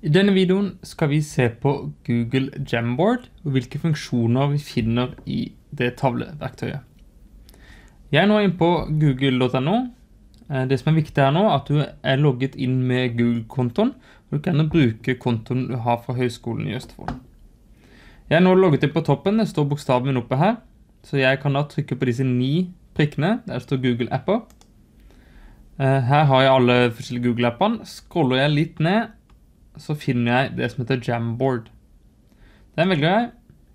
I denne videoen skal vi se på Google Jamboard og hvilke funksjoner vi finner i det tavleverktøyet. Jeg er nå inne på google.no. Det som er viktig her nå er at du er logget inn med Google-kontoen, og du kan bruke kontoen du har fra Høgskolen i Østfold. Jeg er nå logget inn på toppen, det står bokstaven min oppe her, så jeg kan da trykke på disse 9 prikkene, der står Google-apper. Her har jeg alle forskjellige Google-appene. Scroller jeg litt ned, så finner jeg det som heter Jamboard. Den velger jeg.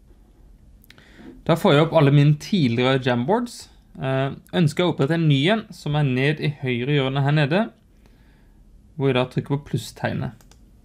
Da får jeg opp alle mine tidligere Jamboards. Ønsker jeg å opprette en ny en, som er ned i høyre hjørne her nede, hvor jeg da trykker på plusstegnet.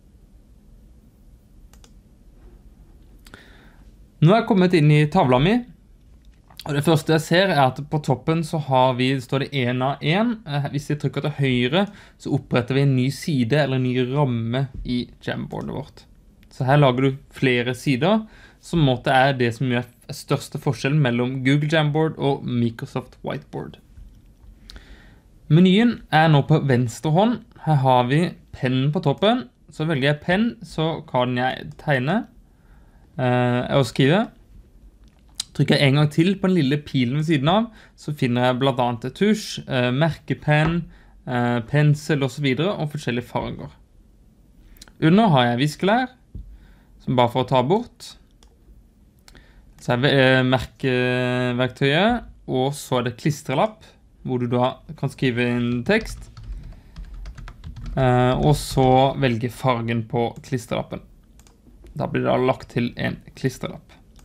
Nå er jeg kommet inn i tavla mi, og det første jeg ser er at på toppen så står det 1 av 1. Hvis jeg trykker til høyre, så oppretter vi en ny side eller en ny ramme i Jamboardet vårt. Så her lager du flere sider, som måte er det som gjør største forskjellen mellom Google Jamboard og Microsoft Whiteboard. Menyen er nå på venstre hånd. Her har vi pennen på toppen. Så velger jeg penn, så kan jeg tegne og skrive. Trykker jeg en gang til på den lille pilen ved siden av, så finner jeg blant annet tusj, merkepenn, pensel og så videre, og forskjellige farger. Under har jeg viskelær, som bare for å ta bort. Så er merkeverktøyet, og så er det klistrelapp, hvor du da kan skrive inn tekst. Og så velge fargen på klistrelappen. Da blir det da lagt til en klistrelapp.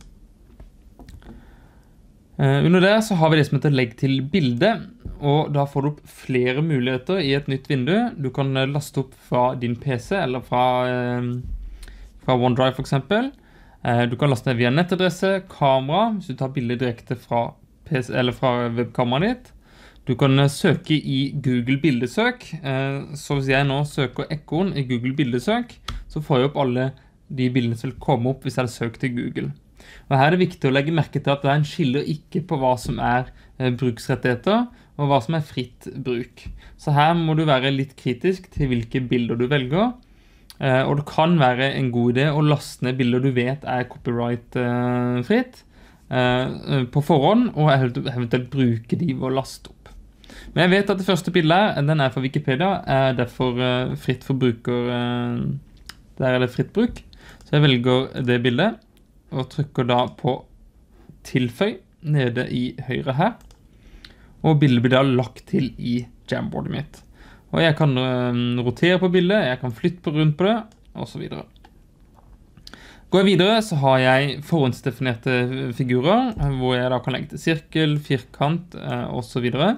Under det så har vi det som heter legg til bilde, og da får du opp flere muligheter i et nytt vindu. Du kan laste opp fra din PC eller fra OneDrive for eksempel. Du kan laste ned via nettadresse, kamera, hvis du tar bildet direkte fra PC eller fra webkameraet ditt. Du kan søke i Google bildesøk, så hvis jeg nå søker ekkoen i Google bildesøk, så får jeg opp alle de bildene som vil komme opp hvis jeg har søkt i Google. Og her er det viktig å legge merke til at det er en skiller ikke på hva som er bruksrettigheter og hva som er fritt bruk. Så her må du være litt kritisk til hvilke bilder du velger, og det kan være en god idé å laste ned bilder du vet er copyright-fritt på forhånd, og eventuelt bruke de ved å laste opp. Men jeg vet at det første bildet her, den er fra Wikipedia, er derfor fritt for bruker, der er det fritt bruk. Så jeg velger det bildet, og trykker da på tilføy nede i høyre her. Og bildet blir da lagt til i Jamboardet mitt. Og jeg kan rotere på bildet, jeg kan flytte rundt på det, og så videre. Går jeg videre så har jeg forhåndsdefinerte figurer, hvor jeg da kan legge til sirkel, firkant, og så videre.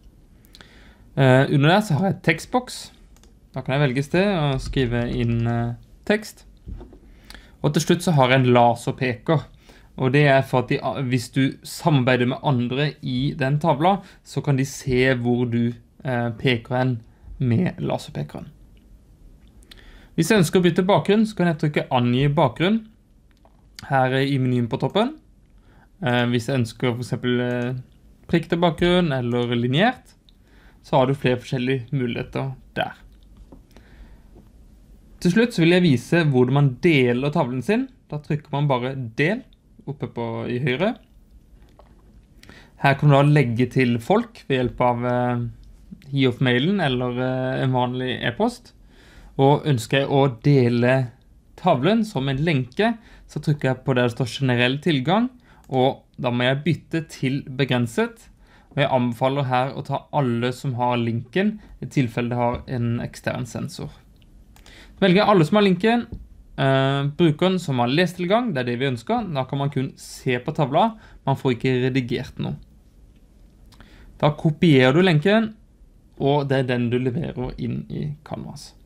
Under der så har jeg tekstboks. Da kan jeg velge sted og skrive inn tekst. Og til slutt så har jeg en laserpeker, og det er for at hvis du samarbeider med andre i den tavla, så kan de se hvor du peker hen med laserpekeren. Hvis jeg ønsker å bytte bakgrunn, så kan jeg trykke angi bakgrunn her i menyen på toppen. Hvis jeg ønsker for eksempel prikk til bakgrunn eller linjert, så har du flere forskjellige muligheter der. Til slutt så vil jeg vise hvordan man deler tavlen sin. Da trykker man bare del oppe i høyre. Her kan du da legge til folk ved hjelp av HIOF-mailen eller en vanlig e-post. Og ønsker jeg å dele tavlen som en lenke, så trykker jeg på der det står generell tilgang, og da må jeg bytte til begrenset. Og jeg anbefaler her å ta alle som har linken, i tilfelle det har en ekstern sensor. Velger alle som har linken, brukeren som har lestilgang, det er det vi ønsker. Da kan man kun se på tavla, man får ikke redigert noe. Da kopierer du linken, og det er den du leverer inn i Canvas.